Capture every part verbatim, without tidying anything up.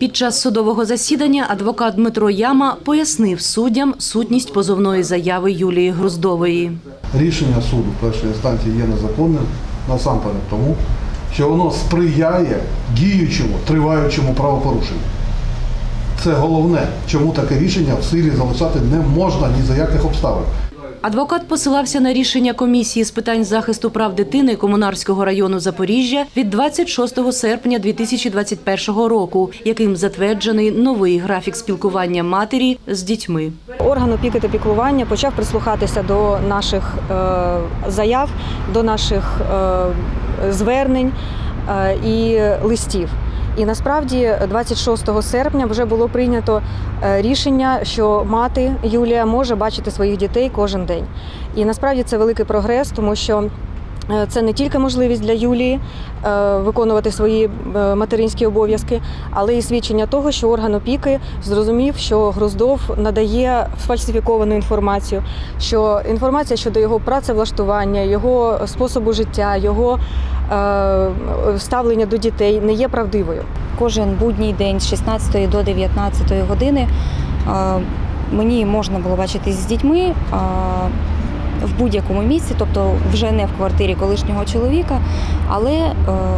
Під час судового засідання адвокат Дмитро Яма пояснив суддям сутність позовної заяви Юлії Груздової. Рішення суду першої інстанції є незаконним насамперед тому, що воно сприяє діючому, триваючому правопорушенню. Це головне, чому таке рішення в силі залишати не можна ні за яких обставин. Адвокат посилався на рішення комісії з питань захисту прав дитини Комунарського району Запоріжжя від двадцять шостого серпня дві тисячі двадцять першого року, яким затверджений новий графік спілкування матері з дітьми. Орган опіки та піклування почав прислухатися до наших е, заяв, до наших е, звернень е, і листів. І насправді двадцять шостого серпня вже було прийнято рішення, що мати Юлія може бачити своїх дітей кожен день. І насправді це великий прогрес, тому що це не тільки можливість для Юлії виконувати свої материнські обов'язки, але і свідчення того, що орган опіки зрозумів, що Груздов надає фальсифіковану інформацію, що інформація щодо його працевлаштування, його способу життя, його ставлення до дітей не є правдивою. Кожен будній день з шістнадцятої до дев'ятнадцятої години мені можна було бачитись з дітьми в будь-якому місці, тобто вже не в квартирі колишнього чоловіка, але,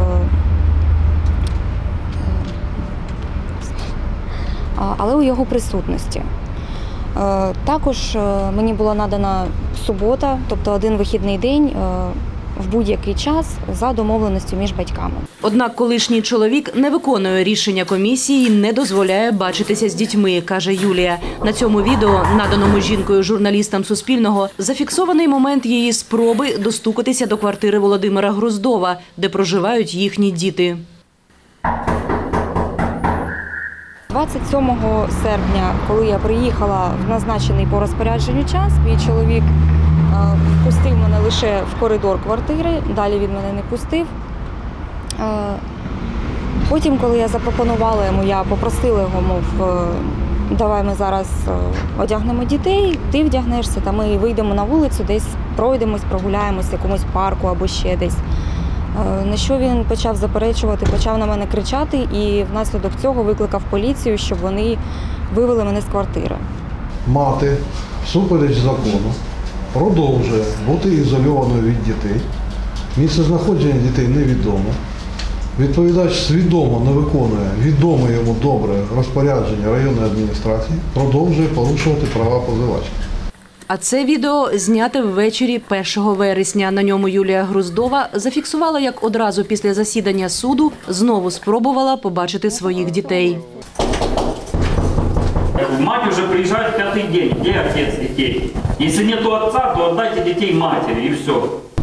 але у його присутності. Також мені була надана субота, тобто один вихідний день, в будь-який час за домовленістю між батьками. Однак колишній чоловік не виконує рішення комісії і не дозволяє бачитися з дітьми, каже Юлія. На цьому відео, наданому жінкою журналістам Суспільного, зафіксований момент її спроби достукатися до квартири Володимира Груздова, де проживають їхні діти. двадцять сьомого серпня, коли я приїхала в назначений по розпорядженню час, мій чоловік впустив мене лише в коридор квартири, далі він мене не пустив. Потім, коли я запропонувала йому, я попросила його, мов, давай ми зараз одягнемо дітей, ти вдягнешся, та ми вийдемо на вулицю, десь пройдемось, прогуляємось в якомусь парку або ще десь. На що він почав заперечувати, почав на мене кричати і внаслідок цього викликав поліцію, щоб вони вивели мене з квартири. Мати, всупереч закону, продовжує бути ізольованою від дітей. Місце знаходження дітей невідомо. Відповідач свідомо не виконує відоме йому добре розпорядження районної адміністрації, продовжує порушувати права позивачки. А це відео зняте ввечері першого вересня. На ньому Юлія Груздова зафіксувала, як одразу після засідання суду знову спробувала побачити своїх дітей. Мать уже приезжает пятый день. Где отец детей? Если нету отца, то отдайте детей матери, и все.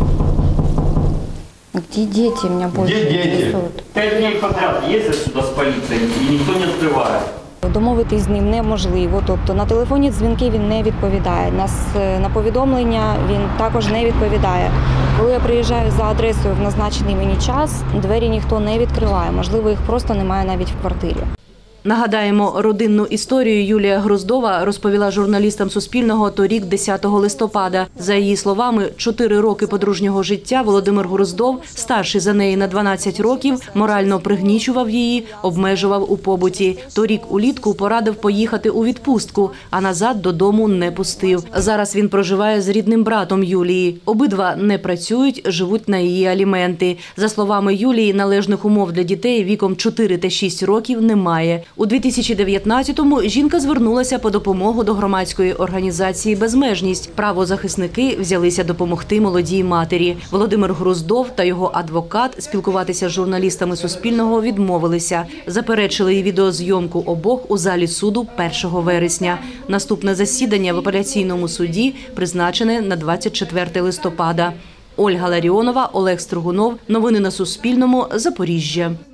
Где дети? Меня больше Где дети? интересуют. Пять дней подряд ездят сюда с полицией, и никто не открывает. Домовитись з ним неможливо, тобто на телефонні дзвінки він не відповідає, на повідомлення він також не відповідає. Коли я приїжджаю за адресою в назначений мені час, двері ніхто не відкриває, можливо, їх просто немає навіть в квартирі. Нагадаємо, родинну історію Юлія Груздова розповіла журналістам Суспільного торік десятого листопада. За її словами, чотири роки подружнього життя Володимир Груздов, старший за неї на дванадцять років, морально пригнічував її, обмежував у побуті. Торік улітку порадив поїхати у відпустку, а назад додому не пустив. Зараз він проживає з рідним братом Юлії. Обидва не працюють, живуть на її аліменти. За словами Юлії, належних умов для дітей віком чотири та шість років немає. У дві тисячі дев'ятнадцятому жінка звернулася по допомогу до громадської організації «Безмежність». Правозахисники взялися допомогти молодій матері. Володимир Груздов та його адвокат спілкуватися з журналістами Суспільного відмовилися. Заперечили і відеозйомку обох у залі суду першого вересня. Наступне засідання в апеляційному суді призначене на двадцять четверте листопада. Ольга Ларіонова, Олег Стригунов. Новини на Суспільному. Запоріжжя.